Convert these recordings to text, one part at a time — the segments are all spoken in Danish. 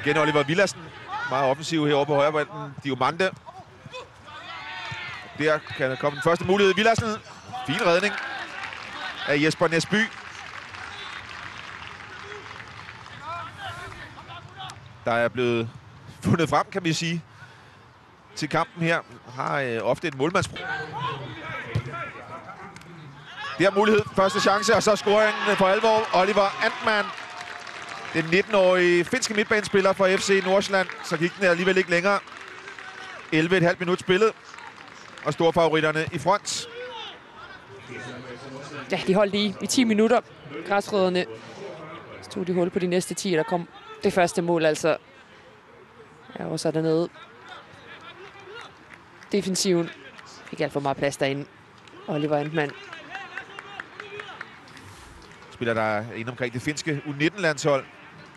Igen Oliver Villadsen. Meget offensiv herovre på højrebolden. Diomande. Der kan der komme den første mulighed. Villadsen. Fin redning af Jesper Næsby. Der er blevet fundet frem, kan vi sige, til kampen her. Har ofte et målmandsproblem. Det har mulighed. Første chance, og så scoringen for alvor. Oliver Antman. Den 19-årige finske midtbanespiller fra FC Nordsjælland. Så gik den alligevel ikke længere. 11,5 minut spillet. Og storfavoritterne i front. Ja, de holdt i 10 minutter. Græsrødderne stod de hul på de næste 10, der kom det første mål, altså. Ja, og så dernede. Defensiven fik alt for meget plads derinde. Oliver Antman. Spiller der inde omkring det finske U19-landshold.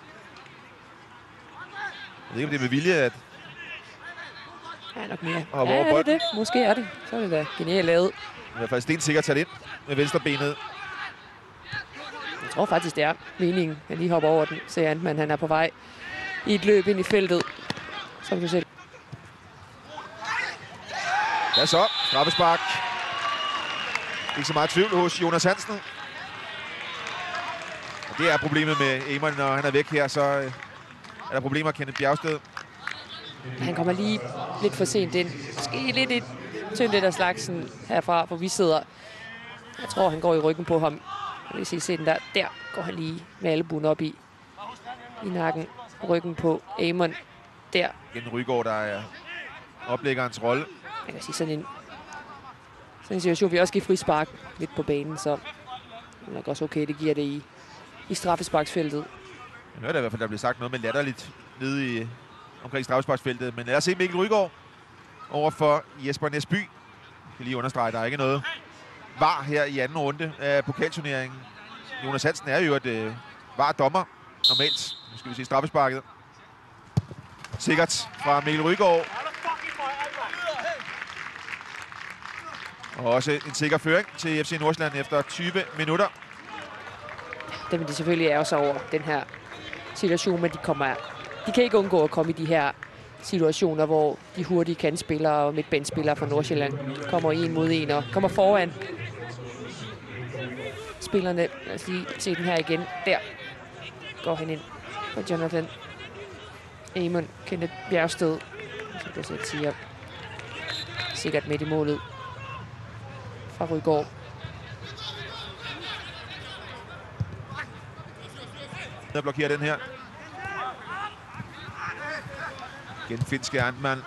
Jeg ved ikke, om det er med vilje, at... Ja, nok mere. Ja, er det? Måske er det. Så er det da genialt lavet. I hvert fald stensikkert sat ind med venstrebenet. Jeg tror faktisk, det er meningen, at lige hopper over den. Ser Antman, han er på vej i et løb ind i feltet. Som du ser. Ja, så. Straffespark. Ikke så meget tvivl hos Jonas Hansen. Og det er problemet med Amon, når han er væk her, så er der problemer med Kenneth Bjergsted. Han kommer lige lidt for sent ind. Måske lidt et tyndt af slagsen herfra, hvor vi sidder. Jeg tror, han går i ryggen på ham. Hvis I ser den der. Der går han lige med albuen op i nakken. Ryggen på Amon. Der. Igen Rygaard, der er oplæggerens rolle. Jeg kan sige sådan en situation, vi også giver frispark lidt på banen, så det er nok også okay, det giver det i straffesparksfeltet. Jeg hørte i hvert fald, der blev sagt noget med latterligt nede omkring straffesparksfeltet. Men lad os se Mikkel Rygaard over for Jesper Næsby. Jeg kan lige understrege, der er ikke noget VAR her i anden runde af pokalturneringen. Jonas Hansen er jo et VAR-dommer normalt. Nu skal vi se straffesparket. Sikkert fra Mikkel Rygaard. Og også en sikker føring til FC Nordsjælland efter 20 minutter. Det vil de selvfølgelig ærge sig over den her situation, men de kan ikke undgå at komme i de her situationer, hvor de hurtige kantspillere og midtbanespillere fra Nordsjælland kommer en mod en og kommer foran. Spillerne, lad os lige se den her igen. Der går han ind for Jonathan Amon, Kenneth Bjergsted. Som det selv siger, sikkert midt i målet fra Rygaard. Der blokerer den her. Igen finske Antman.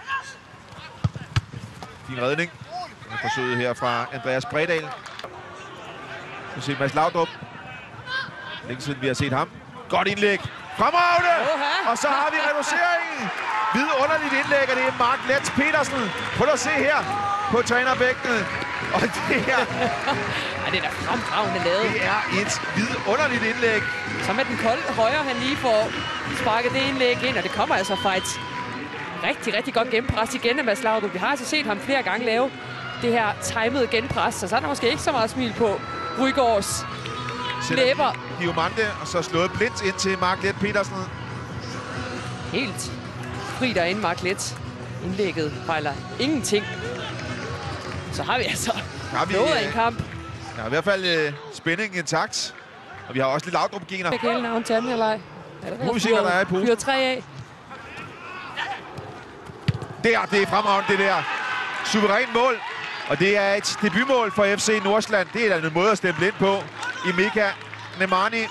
Fin redning. Forsøget her fra Andreas Bredal. Vi ser Mads Laudrup. Længe siden vi har set ham. Godt indlæg. Fremragende! Og så har vi reduceringen. Vidunderligt indlæg, og det er Mark Letts Petersen. Prøv at se her på trænerbækkene. Og det her... det er da fremragende lavet. Det er et vidunderligt indlæg. Så med den kolde højre, han lige får sparket det indlæg ind, og det kommer altså fra et rigtig, rigtig godt gennempres igen af Mads Laudrup. Vi har altså set ham flere gange lave det her timede genpres, så er der måske ikke så meget smil på Rygaards læber. Diomande, og så slået blindt ind til Mark Lett Petersen. Helt fri derinde, Mark Lett. Indlægget fejler ingenting. Så har vi altså noget af en kamp. Ja, i hvert fald spændingen intakt. Og vi har også lidt Laudrup-gener. Ikke hele navn til anden halvleg. Nu vi se, hvad der er i posen. Fyrer 3 af. Det er fremragende, det der. Suveræn mål. Og det er et debutmål for FC Nordsjælland. Det er en måde at stemple ind på. I Mika Nemani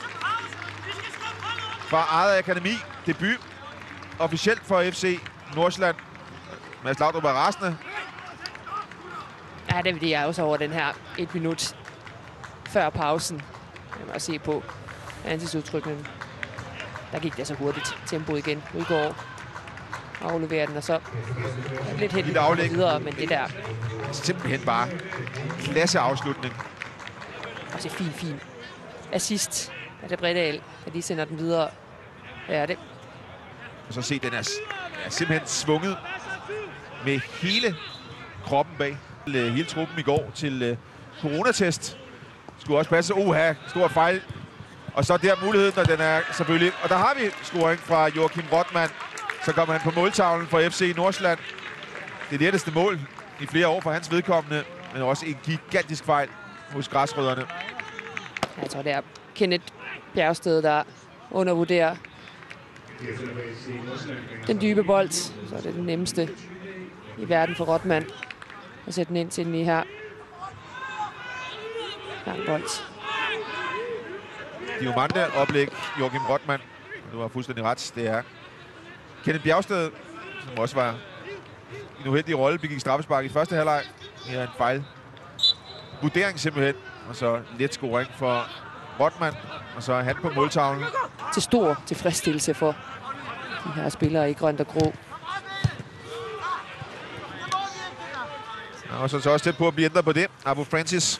fra eget akademi. Debut officielt for FC Nordsjælland. Mads Laudrup er rasende. Ja, det vil jeg også over den her 1 minut før pausen. Jeg må se på ansigtsudtrykkene. Der gik det så hurtigt. Tempo igen. Rygaard afleverer den, og så lidt hen videre, men det der... Simpelthen bare klasse afslutning. Også fin assist af det Bredal, at de sender den videre. Ja, det. Og så se, den er simpelthen svunget med hele kroppen bag. Hele truppen i går til coronatest. Skulle også passe. Stor fejl. Og så der muligheden, og den er selvfølgelig... Og der har vi scoring fra Joachim Rottmann. Så kommer han på måltavlen for FC Nordsjælland. Det letteste mål i flere år for hans vedkommende, men også en gigantisk fejl hos græsrødderne. Jeg tror, det er Kenneth Bjergsted, der undervurderer den dybe bold. Så er det den nemmeste i verden for Rottmann at sætte den ind til den lige her. Lang bold. Diamante oplæg Joachim Rottmann. Du har fuldstændig ret. Det er Kenneth Bjergsted, som også var i en uheldig rolle, begik straffespark i første halvleg. Det er en fejl vurdering simpelthen. Og så let scoring for Rottmann. Og så er han på måltavlen. Til stor tilfredsstillelse for de her spillere i grønt og grå. Og så også tæt på at blive ændret på det. Abu Francis.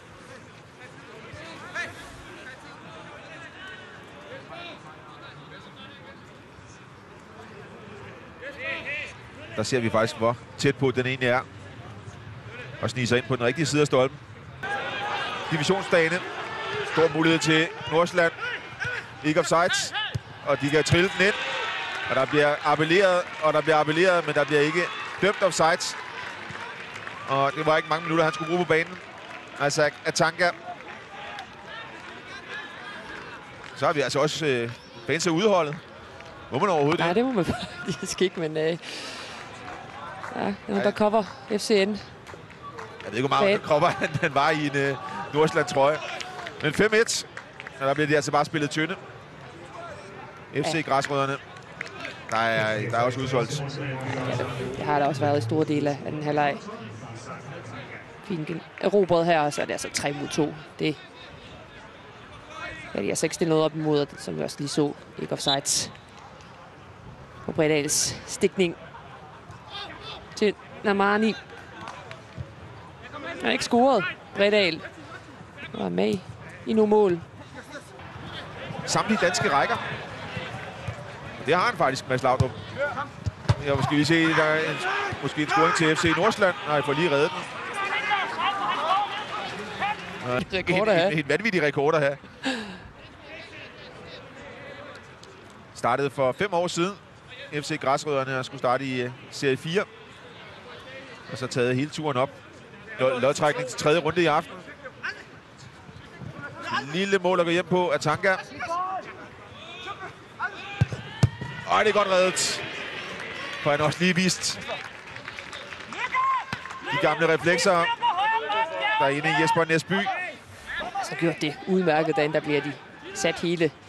Der ser vi faktisk, hvor tæt på den egentlig er. Og sniger sig ind på den rigtige side af stolpen. Divisionsdagene. Stor mulighed til Nordsjælland. Ikke offsides. Og de kan trille den ind. Og der bliver appelleret, men der bliver ikke dømt offsides. Og det var ikke mange minutter, han skulle bruge på banen. Altså Atanga. Så har vi altså også fans af udholdet. Må man overhovedet det? Nej, det må man faktisk ikke, men ja, der cover FCN. Jeg ved ikke, hvor meget cover han var i en Nordsjælland-trøje. Men 5-1, og der bliver de altså bare spillet tynde. FC Græsrødderne. Der er også udsolgt. Det har der også været i store dele af den halvleg. Fint erobret her, og så er det altså 3-2. Det er de altså ikke stillet noget op imod, som vi også lige så. Ikke offsides. På Bredals stikning til Namani. Han har ikke scoret. Bredal var med i nogle mål. Samtlige danske rækker. Det har han faktisk, Mads Laudrup. Jeg måske lige se, der er måske en scoring til FC Nordsjælland. Nej, får lige reddet den. En vanvittig rekord at have. Startede for 5 år siden. FC Græsrødderne skulle starte i serie 4. Og så taget hele turen op. Lodtrækning til 3. runde i aften. Lille mål at gå hjem på Atanga. Og det er godt reddet. For han også lige vist de gamle reflekser. Der er inde i Jesper Næsby. Så gjort det udmærket derinde. Der bliver de sat hele